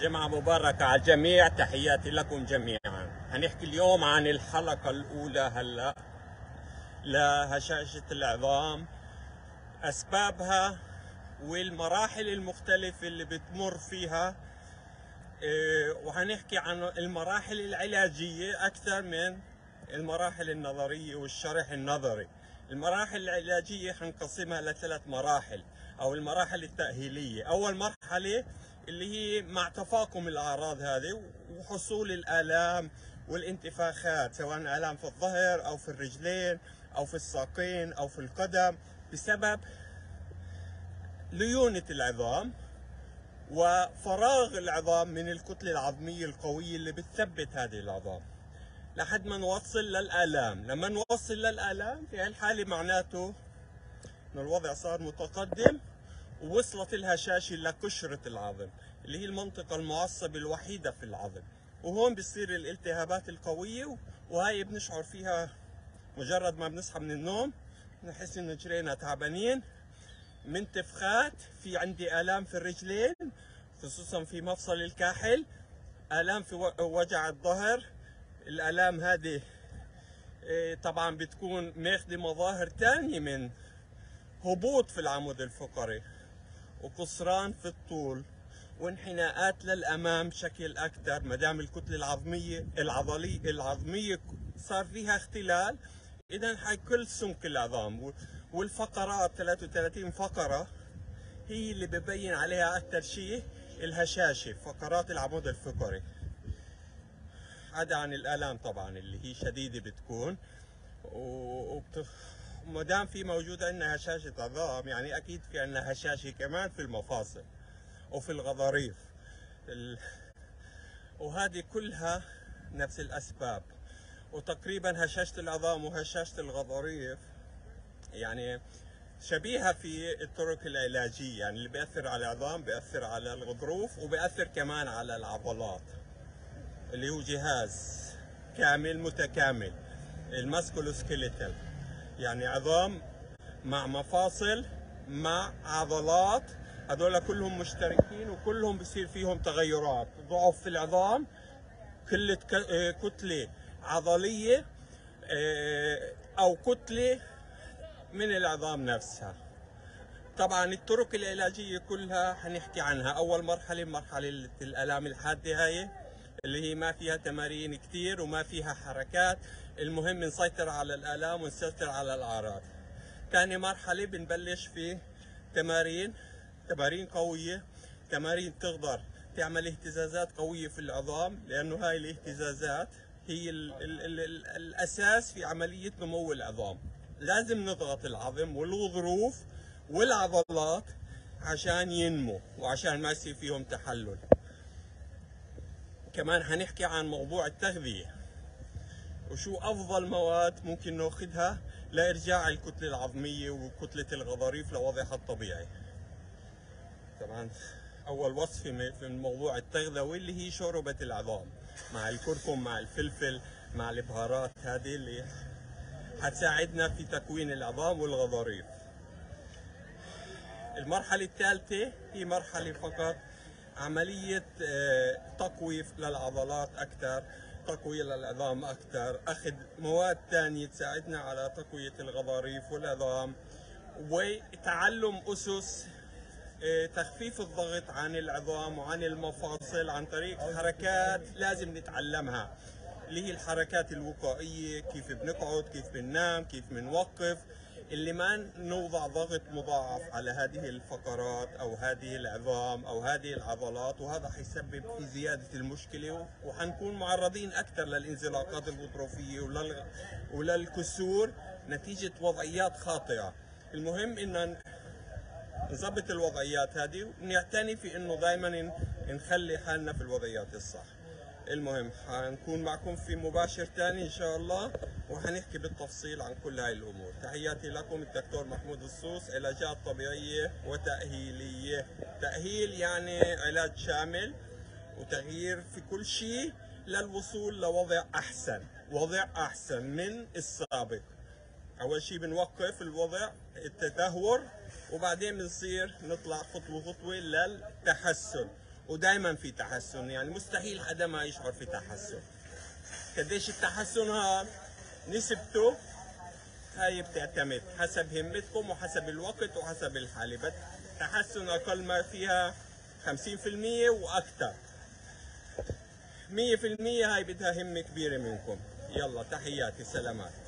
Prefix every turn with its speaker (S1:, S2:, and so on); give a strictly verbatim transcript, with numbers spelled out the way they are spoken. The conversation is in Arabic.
S1: جمعة مباركة على الجميع، تحياتي لكم جميعا. هنحكي اليوم عن الحلقة الأولى هلأ لهشاشة العظام، أسبابها والمراحل المختلفة اللي بتمر فيها، وهنحكي عن المراحل العلاجية أكثر من المراحل النظرية والشرح النظري. المراحل العلاجية هنقسمها لثلاث مراحل أو المراحل التأهيلية. أول مرحلة اللي هي مع تفاقم الأعراض هذه وحصول الآلام والانتفاخات، سواء آلام في الظهر أو في الرجلين أو في الساقين أو في القدم، بسبب ليونة العظام وفراغ العظام من الكتلة العظمية القوية اللي بتثبت هذه العظام، لحد ما نوصل للآلام. لما نوصل للآلام في هالحالة معناته إنه الوضع صار متقدم ووصلت الهشاشة لقشرة العظم اللي هي المنطقة المعصبة الوحيدة في العظم، وهون بتصير الالتهابات القوية، وهي بنشعر فيها مجرد ما بنصحى من النوم، نحس إنه جرينا تعبانين، منتفخات، في عندي آلام في الرجلين خصوصا في مفصل الكاحل، آلام في وجع الظهر. الآلام هذه طبعا بتكون ماخذة مظاهر تانية من هبوط في العمود الفقري وقصران في الطول وانحناءات للأمام بشكل أكثر، ما دام الكتلة العظمية العضلية العظمية صار فيها اختلال. إذا حيكل سمك العظام والفقرات ثلاث وثلاثين فقرة هي اللي ببين عليها أكثر شيء الهشاشة، فقرات العمود الفقري، عدا عن الآلام طبعا اللي هي شديدة بتكون. وما دام في موجود عندنا هشاشة عظام، يعني أكيد في عندنا هشاشة كمان في المفاصل وفي الغضاريف، وهذه كلها نفس الأسباب. وتقريبا هشاشة العظام وهشاشة الغضاريف يعني شبيهة في الطرق العلاجية، يعني اللي بيأثر على العظام بيأثر على الغضروف وبيأثر كمان على العضلات، اللي هو جهاز كامل متكامل، الماسكولوسكيليتال، يعني عظام مع مفاصل مع عضلات، هذول كلهم مشتركين وكلهم بصير فيهم تغيرات، ضعف في العظام، قلة كتلة عضلية أو كتلة من العظام نفسها. طبعا الطرق العلاجية كلها حنحكي عنها. أول مرحلة مرحلة الآلام الحادة، هاي اللي هي ما فيها تمارين كتير وما فيها حركات، المهم نسيطر على الآلام ونسيطر على الأعراض. ثاني مرحلة بنبلش في تمارين تمارين قوية، تمارين تقدر تعمل اهتزازات قوية في العظام، لأنه هاي الاهتزازات هي ال ال ال ال الأساس في عملية نمو العظام. لازم نضغط العظم والغضروف والعضلات عشان ينمو وعشان ما يصير فيهم تحلل. كمان هنحكي عن موضوع التغذية وشو أفضل مواد ممكن ناخذها لإرجاع الكتلة العظمية وكتلة الغضاريف لوضعها الطبيعي. طبعا أول وصفة في موضوع التغذوي اللي هي شوربة العظام مع الكركم مع الفلفل مع البهارات، هذه اللي حتساعدنا في تكوين العظام والغضاريف. المرحلة الثالثة هي مرحلة فقط عملية تقوية للعضلات أكثر، تقوية للعظام أكثر، أخذ مواد ثانية تساعدنا على تقوية الغضاريف والعظام، وتعلم أسس تخفيف الضغط عن العظام وعن المفاصل عن طريق حركات لازم نتعلمها، اللي هي الحركات الوقائية، كيف بنقعد، كيف بننام، كيف بنوقف، اللي ما نوضع ضغط مضاعف على هذه الفقرات أو هذه العظام أو هذه العضلات، وهذا حيسبب في زيادة المشكلة وحنكون معرضين أكثر للانزلاقات الغضروفية ولل... وللكسور نتيجة وضعيات خاطئة. المهم إن نظبط الوضعيات هذه ونعتني في إنه دائما نخلي حالنا في الوضعيات الصح. المهم حنكون معكم في مباشر ثاني إن شاء الله، وحنحكي بالتفصيل عن كل هاي الأمور. تحياتي لكم، الدكتور محمود الصوص، علاجات طبيعية وتأهيلية. تأهيل يعني علاج شامل وتغيير في كل شيء للوصول لوضع أحسن، وضع أحسن من السابق. أول شيء بنوقف الوضع التدهور، وبعدين بنصير نطلع خطوة خطوة للتحسن، ودائما في تحسن، يعني مستحيل حدا ما يشعر في تحسن. قديش التحسن ها نسبته هاي بتعتمد حسب همتكم وحسب الوقت وحسب الحالة، بس تحسن أقل ما فيها خمسين بالمية وأكثر. مية بالمية هاي بدها همة كبيرة منكم. يلا تحياتي، سلامات.